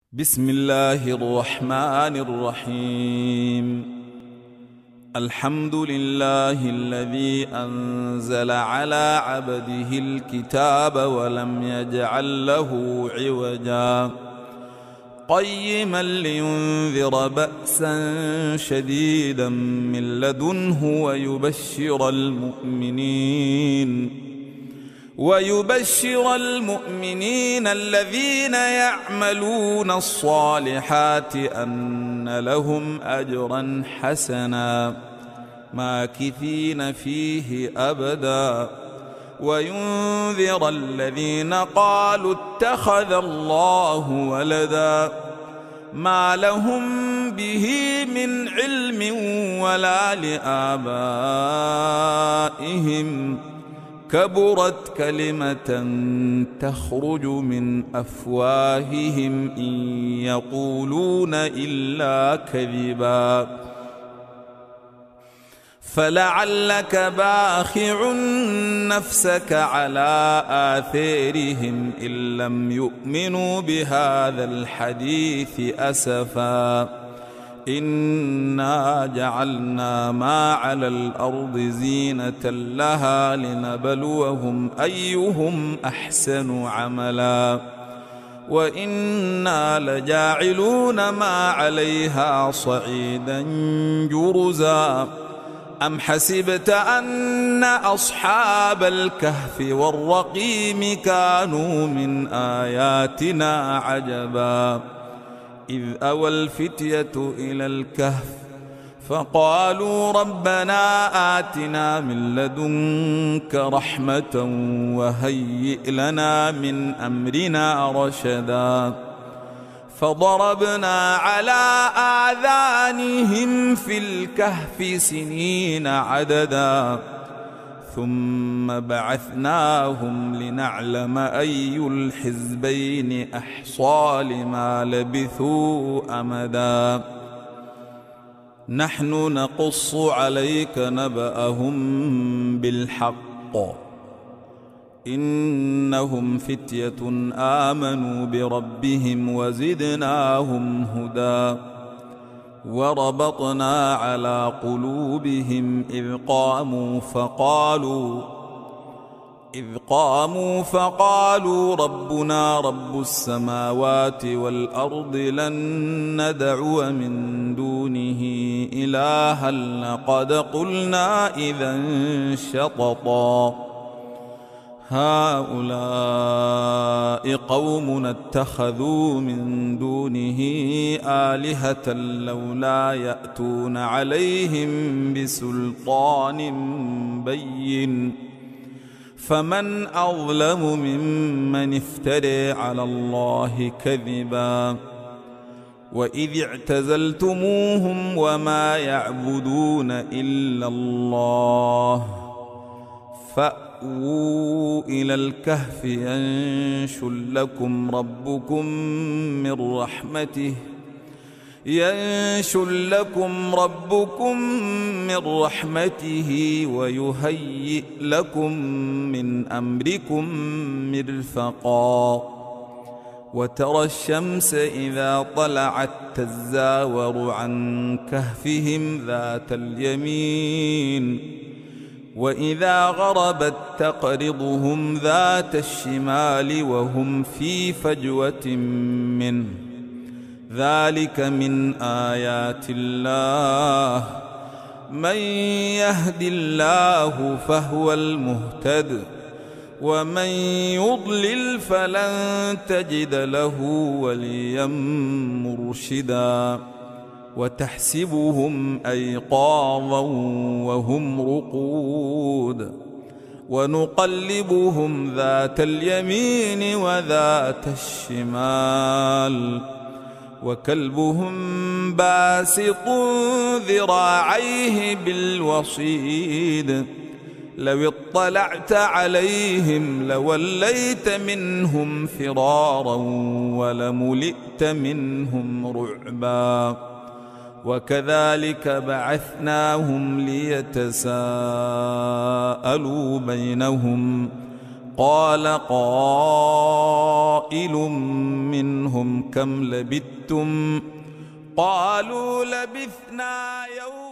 بسم الله الرحمن الرحيم. الحمد لله الذي أنزل على عبده الكتاب ولم يجعل له عوجا قيما لينذر بأسا شديدا من لدنه ويبشر المؤمنين الذين يعملون الصالحات أن لهم أجرا حسنا ماكثين فيه أبدا وينذر الذين قالوا اتخذ الله ولدا ما لهم به من علم ولا لآبائهم كبرت كلمة تخرج من أفواههم إن يقولون إلا كذبا فلعلك باخع نفسك على آثارهم إن لم يؤمنوا بهذا الحديث أسفا إنا جعلنا ما على الأرض زينة لها لنبلوهم أيهم أحسن عملا وإنا لجاعلون ما عليها صعيدا جرزا أم حسبت أن أصحاب الكهف والرقيم كانوا من آياتنا عجبا إذ أوى الفتية إلى الكهف فقالوا ربنا آتنا من لدنك رحمة وهيئ لنا من أمرنا رشدا فضربنا على آذانهم في الكهف سنين عددا ثم بعثناهم لنعلم أي الحزبين أحصى لما لبثوا أمدا نحن نقص عليك نبأهم بالحق إنهم فتية آمنوا بربهم وزدناهم هدى وربطنا على قلوبهم إذ قاموا فقالوا ربنا رب السماوات والأرض لن ندعو من دونه إلها لقد قلنا إذا شططا هؤلاء قومنا اتخذوا من دونه آلهة لولا يأتون عليهم بسلطان بين فمن أظلم ممن افترى على الله كذبا وإذ اعتزلتموهم وما يعبدون إلا الله فأووا إلى الكهف ينشر لكم ربكم من رحمته ويهيئ لكم من أمركم مرفقا وترى الشمس إذا طلعت تزاور عن كهفهم ذات اليمين وإذا غربت تقرضهم ذات الشمال وهم في فجوة منه ذلك من آيات الله من يهد الله فهو المهتد ومن يضلل فلن تجد له وليا مرشدا وتحسبهم أيقاظا وهم رقود ونقلبهم ذات اليمين وذات الشمال وكلبهم باسط ذراعيه بالوصيد لو اطلعت عليهم لوليت منهم فرارا ولملئت منهم رعبا وكذلك بعثناهم ليتساءلوا بينهم قال قائل منهم كم لبثتم قالوا لبثنا يوما